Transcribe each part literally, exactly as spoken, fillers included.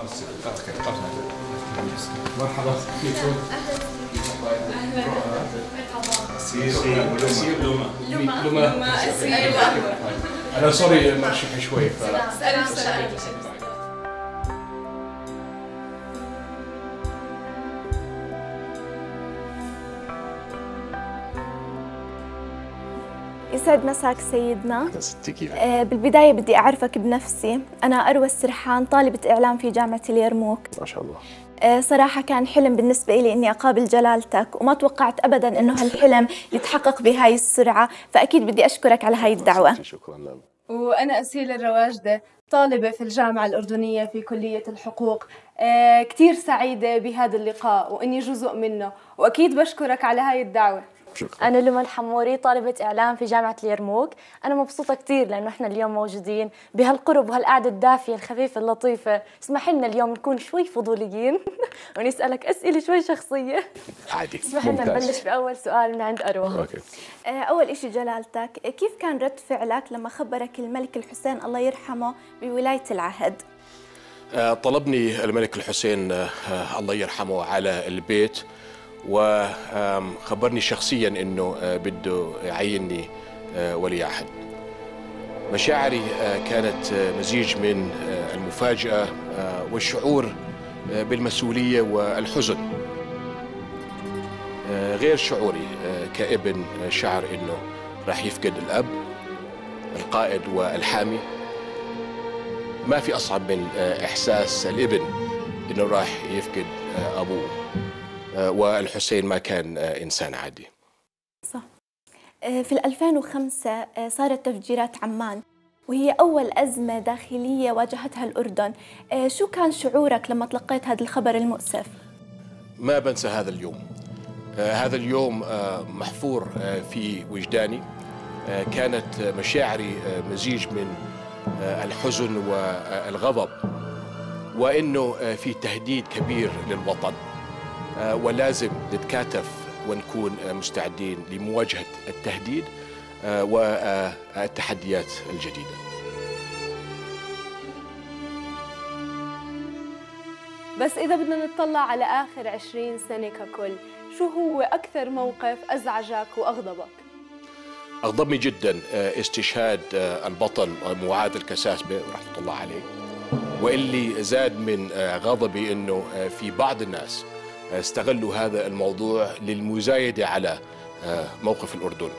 مرحبا كيفكم؟ اهلا مرحبا. سير سير لما لما لما انا سوري مرشح شوي ف يسعد مساك سيدنا. ستي كيف؟ آه بالبداية بدي أعرفك بنفسي. أنا أروى السرحان، طالبة إعلام في جامعة اليرموك. ما شاء الله. آه صراحة كان حلم بالنسبة لي إني أقابل جلالتك، وما توقعت أبداً إنه هالحلم يتحقق بهاي السرعة، فأكيد بدي أشكرك على هاي الدعوة. شكرا لك. وأنا أسيل الرواجدة، طالبة في الجامعة الأردنية في كلية الحقوق. آه كتير سعيدة بهذا اللقاء وإني جزء منه، وأكيد بشكرك على هاي الدعوة. شكرا. أنا لما الحموري، طالبة إعلام في جامعة اليرموك. أنا مبسوطة كثير لأنه إحنا اليوم موجودين بهالقرب وهالقعدة الدافية الخفيفة اللطيفة. اسمح لنا اليوم نكون شوي فضوليين ونسألك أسئلة شوي شخصية. عادي. اسمح لنا نبلش بأول سؤال من عند أروى. أوكي. آه أول إشي جلالتك، كيف كان رد فعلك لما خبرك الملك الحسين الله يرحمه بولاية العهد؟ آه طلبني الملك الحسين آه الله يرحمه على البيت، وخبرني شخصيا انه بده يعيني ولي عهد. مشاعري كانت مزيج من المفاجأة والشعور بالمسؤولية والحزن، غير شعوري كابن شعر انه راح يفقد الاب القائد والحامي. ما في اصعب من احساس الابن انه راح يفقد ابوه، والحسين ما كان إنسان عادي. صح. في ألفين وخمسة صارت تفجيرات عمان، وهي أول أزمة داخلية واجهتها الأردن. شو كان شعورك لما تلقيت هذا الخبر المؤسف؟ ما بنسى هذا اليوم. هذا اليوم محفور في وجداني. كانت مشاعري مزيج من الحزن والغضب، وإنه في تهديد كبير للوطن، ولازم نتكاتف ونكون مستعدين لمواجهة التهديد والتحديات الجديدة. بس إذا بدنا نطلع على آخر عشرين سنة ككل، شو هو أكثر موقف أزعجك وأغضبك؟ أغضبني جدا استشهاد البطل معاذ الكساسبة رحمة الله عليه، واللي زاد من غضبي إنه في بعض الناس استغلوا هذا الموضوع للمزايدة على موقف الأردن.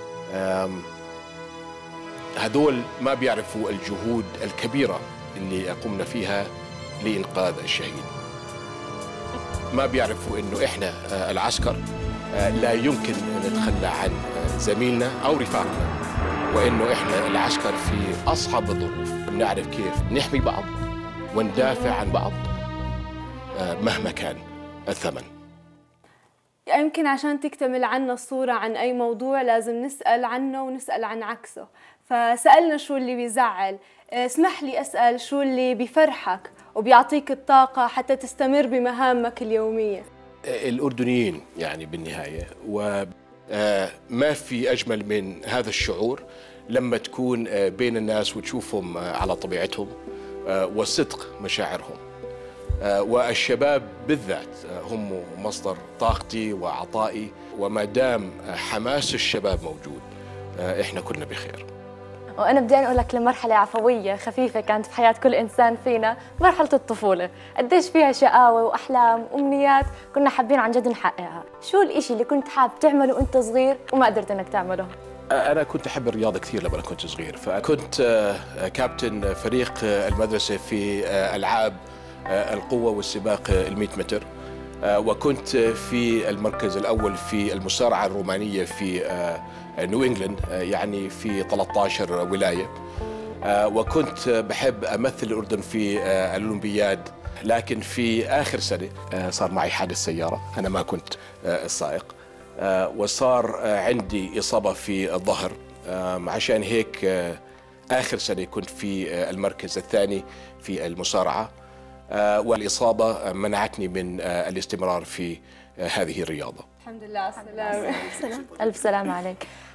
هذول ما بيعرفوا الجهود الكبيرة اللي قمنا فيها لإنقاذ الشهيد. ما بيعرفوا إنه إحنا العسكر لا يمكن نتخلى عن زميلنا أو رفاقنا، وإنه إحنا العسكر في أصعب الظروف بنعرف كيف نحمي بعض وندافع عن بعض مهما كان الثمن. يمكن عشان تكتمل عنا الصورة عن أي موضوع لازم نسأل عنه ونسأل عن عكسه، فسألنا شو اللي بيزعل. اسمح لي أسأل شو اللي بيفرحك وبيعطيك الطاقة حتى تستمر بمهامك اليومية؟ الأردنيين يعني بالنهاية، وما في أجمل من هذا الشعور لما تكون بين الناس وتشوفهم على طبيعتهم وصدق مشاعرهم. والشباب بالذات هم مصدر طاقتي وعطائي، وما دام حماس الشباب موجود احنا كلنا بخير. وأنا بدي أقول لك لمرحلة عفوية خفيفة كانت في حياة كل إنسان فينا، مرحلة الطفولة، قديش فيها شقاوة وأحلام وأمنيات كنا حابين عن جد نحققها. شو الإشي اللي كنت حاب تعمله وأنت صغير وما قدرت إنك تعمله؟ أنا كنت أحب الرياضة كثير لما كنت صغير، فكنت كابتن فريق المدرسة في ألعاب القوة والسباق المئة متر، وكنت في المركز الأول في المصارعة الرومانية في نيو إنجلاند، يعني في ثلاثة عشر ولاية، وكنت بحب أمثل الأردن في الأولمبياد. لكن في آخر سنة صار معي حادث سيارة، أنا ما كنت السائق، وصار عندي إصابة في الظهر. عشان هيك آخر سنة كنت في المركز الثاني في المصارعة، والإصابة منعتني من الاستمرار في هذه الرياضة. الحمد لله على السلامة. ألف سلامة عليك.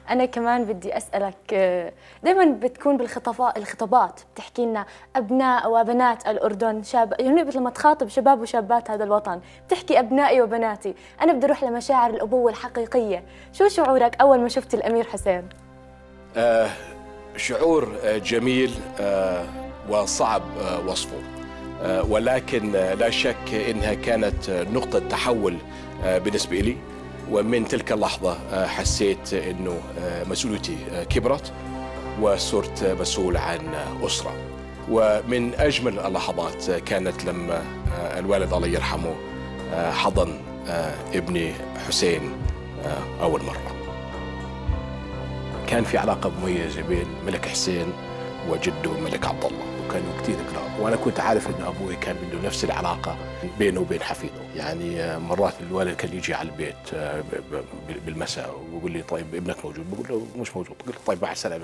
أنا كمان بدي أسألك، دائما بتكون بالخطابات الخطابات بتحكي لنا أبناء وبنات الأردن، شاب يعني لما تخاطب شباب وشابات هذا الوطن بتحكي أبنائي وبناتي. أنا بدي أروح لمشاعر الأبوة الحقيقية. شو شعورك أول ما شفت الأمير حسين؟ آه شعور جميل آه وصعب آه وصفه، آه ولكن آه لا شك إنها كانت نقطة تحول آه بالنسبة لي. ومن تلك اللحظة آه حسيت إنه آه مسؤوليتي آه كبرت وصرت مسؤول عن آه أسرة. ومن أجمل اللحظات آه كانت لما آه الوالد الله يرحمه آه حضن آه ابني حسين آه أول مرة. كان في علاقة مميزة بين ملك حسين وجده الملك عبد الله، وكانوا كثير قراب، وانا كنت عارف انه ابوي كان عنده نفس العلاقة بينه وبين حفيده. يعني مرات الوالد كان يجي على البيت بالمساء ويقول لي طيب ابنك موجود؟ بقول له مش موجود. بقول له طيب مع السلامة.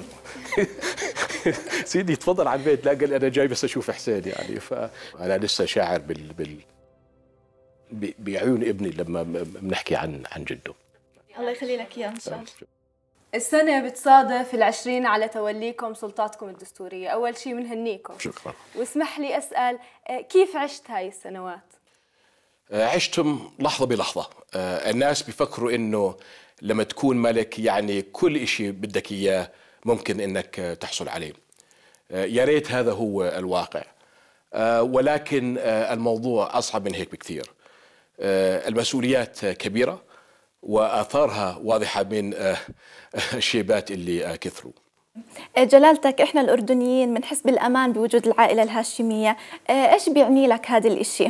سيدي تفضل على البيت. لا، قال لي انا جاي بس اشوف حسين. يعني فانا لسه شاعر بال, بال... بعيون ابني لما بنحكي عن عن جده. الله يخلي لك اياه ان شاء الله. السنة بتصادف العشرين على توليكم سلطاتكم الدستورية. أول شيء بنهنيكم. شكرا. واسمح لي أسأل، كيف عشت هاي السنوات؟ عشتم لحظة بلحظة. الناس بيفكروا إنه لما تكون ملك يعني كل إشي بدك إياه ممكن إنك تحصل عليه. يا ريت هذا هو الواقع، ولكن الموضوع أصعب من هيك بكثير. المسؤوليات كبيرة وآثارها واضحة من الشيبات اللي كثروا. جلالتك، إحنا الأردنيين بنحس بالأمان بوجود العائلة الهاشمية، إيش بيعني لك هذا الإشي؟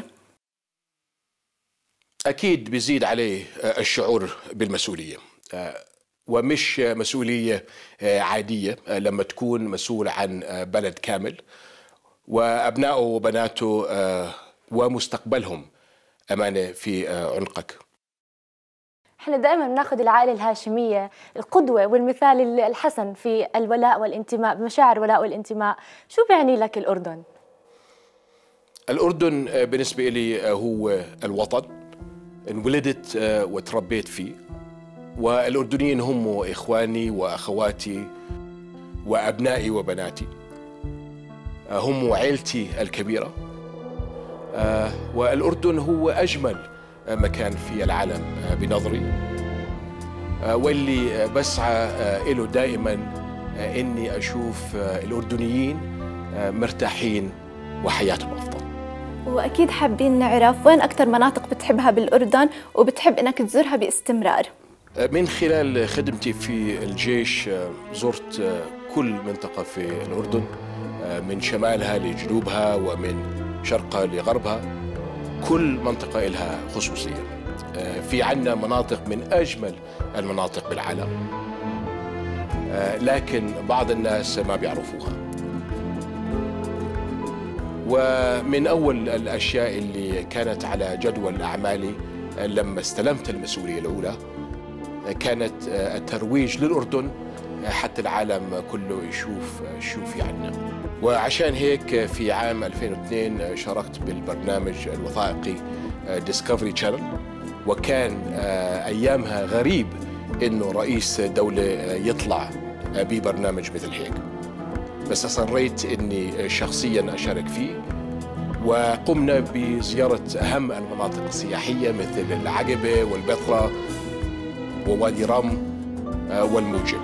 أكيد بيزيد عليه الشعور بالمسؤولية، ومش مسؤولية عادية لما تكون مسؤول عن بلد كامل وأبنائه وبناته ومستقبلهم أمانة في عنقك. احنا دائما بناخذ العائله الهاشميه القدوه والمثال الحسن في الولاء والانتماء، بمشاعر الولاء والانتماء. شو بيعني لك الأردن؟ الأردن بالنسبة لي هو الوطن، انولدت وتربيت فيه، والأردنيين هم إخواني وأخواتي وأبنائي وبناتي، هم عائلتي الكبيرة. والأردن هو أجمل مكان في العالم بنظري، واللي بسعى له دائما إني أشوف الأردنيين مرتاحين وحياتهم أفضل. وأكيد حابين نعرف وين أكثر مناطق بتحبها بالأردن وبتحب إنك تزورها باستمرار؟ من خلال خدمتي في الجيش زرت كل منطقة في الأردن، من شمالها لجنوبها ومن شرقها لغربها. كل منطقة لها خصوصية. في عنا مناطق من أجمل المناطق بالعالم، لكن بعض الناس ما بيعرفوها. ومن أول الأشياء اللي كانت على جدول أعمالي لما استلمت المسؤولية الأولى كانت الترويج للأردن حتى العالم كله يشوف شو في عنا. وعشان هيك في عام ألفين واثنين شاركت بالبرنامج الوثائقي ديسكفري تشانل، وكان أيامها غريب إنه رئيس دولة يطلع ببرنامج مثل هيك، بس أصريت إني شخصياً أشارك فيه. وقمنا بزيارة أهم المناطق السياحية مثل العقبة والبتراء ووادي رم والموجب.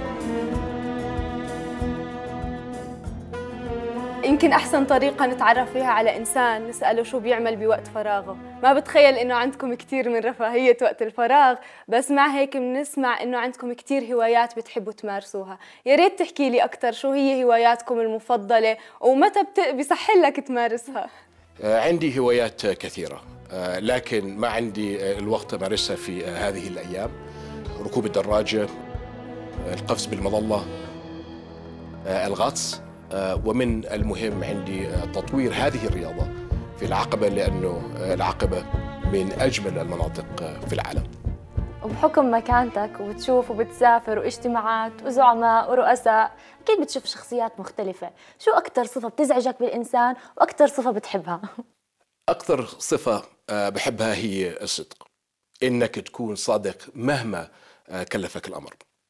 يمكن أحسن طريقة نتعرف فيها على إنسان نسأله شو بيعمل بوقت فراغه. ما بتخيل إنه عندكم كتير من رفاهية وقت الفراغ، بس مع هيك بنسمع إنه عندكم كتير هوايات بتحبوا تمارسوها. يا ريت تحكي لي أكتر شو هي هواياتكم المفضلة ومتى بت... بيصح لك تمارسها؟ عندي هوايات كثيرة، لكن ما عندي الوقت أمارسها في هذه الأيام. ركوب الدراجة، القفز بالمظلة، الغطس، ومن المهم عندي تطوير هذه الرياضة في العقبة، لأنه العقبة من أجمل المناطق في العالم. وبحكم مكانتك وبتشوف وبتسافر واجتماعات وزعماء ورؤساء، أكيد بتشوف شخصيات مختلفة. شو أكتر صفة بتزعجك بالإنسان وأكتر صفة بتحبها؟ أكتر صفة بحبها هي الصدق، إنك تكون صادق مهما كلفك الأمر.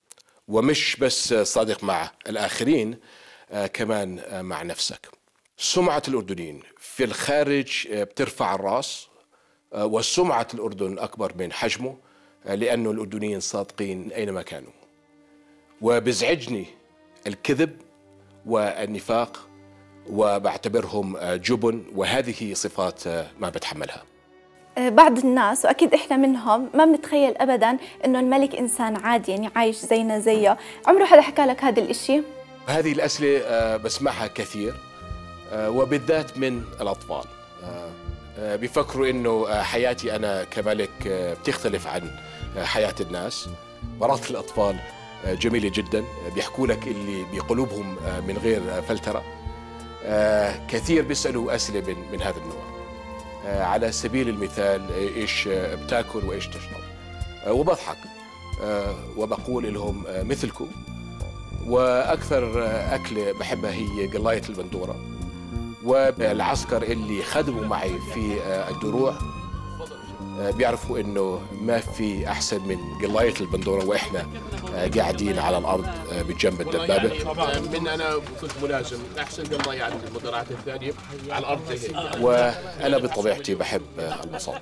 ومش بس صادق مع الآخرين، كمان مع نفسك. سمعة الأردنيين في الخارج بترفع الرأس، وسمعة الأردن أكبر من حجمه، لأن الأردنيين صادقين أينما كانوا. وبزعجني الكذب والنفاق، وبعتبرهم جبن، وهذه صفات ما بتحملها. بعض الناس وأكيد إحنا منهم ما بنتخيل أبداً إنه الملك إنسان عادي، يعني عايش زينا زيه. عمره حدا حكى لك هذا الإشي؟ هذه الأسئلة بسمعها كثير، وبالذات من الأطفال. بيفكروا إنه حياتي أنا كملك بتختلف عن حياة الناس. مرات الأطفال جميلة جدا، بيحكوا لك اللي بقلوبهم من غير فلترة. كثير بيسألوا أسئلة من, من هذا النوع، على سبيل المثال إيش بتاكل وإيش تشرب، وبضحك وبقول لهم مثلكم. وأكثر أكلة بحبها هي قلاية البندورة، والعسكر اللي خدموا معي في الدروع بيعرفوا إنه ما في أحسن من قلاية البندورة وإحنا قاعدين على الأرض بجنب الدبابة. من أنا كنت ملازم أحسن قلاية عند المزارعات الثانية على الأرض زي هيك. وأنا بطبيعتي بحب البساطة.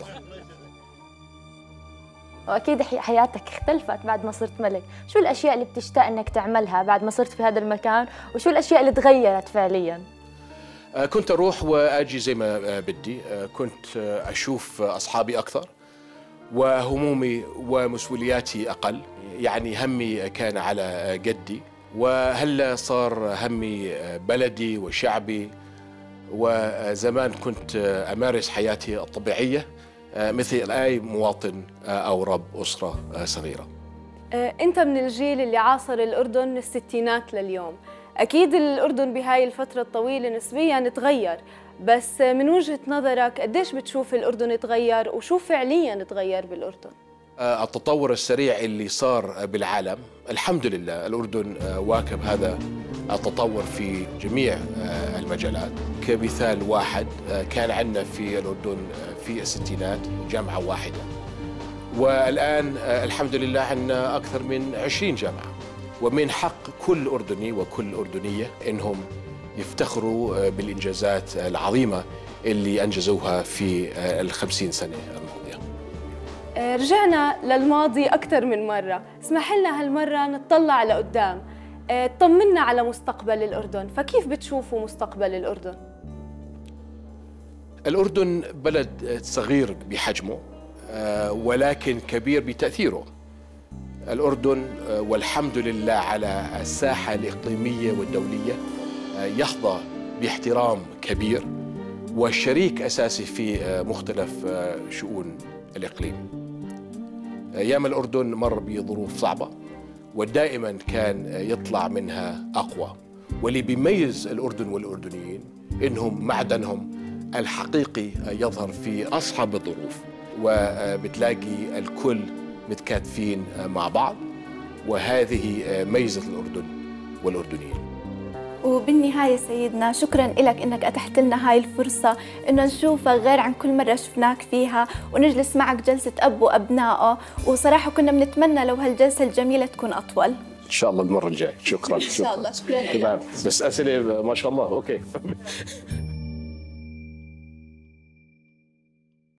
وأكيد حياتك اختلفت بعد ما صرت ملك. شو الأشياء اللي بتشتاق إنك تعملها بعد ما صرت في هذا المكان، وشو الأشياء اللي تغيرت فعلياً؟ كنت أروح وأجي زي ما بدي، كنت أشوف أصحابي أكثر، وهمومي ومسؤولياتي أقل. يعني همي كان على قدي، وهلا صار همي بلدي وشعبي. وزمان كنت أمارس حياتي الطبيعية مثل أي مواطن أو رب أسرة صغيرة. أنت من الجيل اللي عاصر الأردن من الستينات لليوم. أكيد الأردن بهاي الفترة الطويلة نسبياً تغير، بس من وجهة نظرك قديش بتشوف الأردن تغير، وشو فعلياً تغير بالأردن؟ التطور السريع اللي صار بالعالم، الحمد لله الأردن واكب هذا التطور في جميع المجالات. كمثال واحد، كان عندنا في الأردن في الستينات جامعة واحدة، والآن الحمد لله عندنا أكثر من عشرين جامعة. ومن حق كل أردني وكل أردنية إنهم يفتخروا بالإنجازات العظيمة اللي أنجزوها في الخمسين سنة الماضية. رجعنا للماضي أكثر من مرة، اسمح لنا هالمرة نتطلع لقدام. طمنا على مستقبل الأردن، فكيف بتشوفوا مستقبل الأردن؟ الأردن بلد صغير بحجمه، ولكن كبير بتأثيره. الأردن والحمد لله على الساحة الإقليمية والدولية يحظى باحترام كبير، وشريك أساسي في مختلف شؤون الإقليم. أيام الأردن مر بظروف صعبة، ودائما كان يطلع منها أقوى. واللي بيميز الأردن والأردنيين إنهم معدنهم الحقيقي يظهر في أصعب الظروف، وبتلاقي الكل متكاتفين مع بعض، وهذه ميزة الأردن والأردنيين. وبالنهاية سيدنا، شكراً لك إنك أتحت لنا هاي الفرصة إنه نشوفك غير عن كل مرة شفناك فيها، ونجلس معك جلسة أب وأبنائه. وصراحة كنا بنتمنى لو هالجلسة الجميلة تكون أطول. إن شاء الله المرة الجاية. شكراً. إن شاء الله. شكراً. بس أسئلة ما شاء الله. أوكي.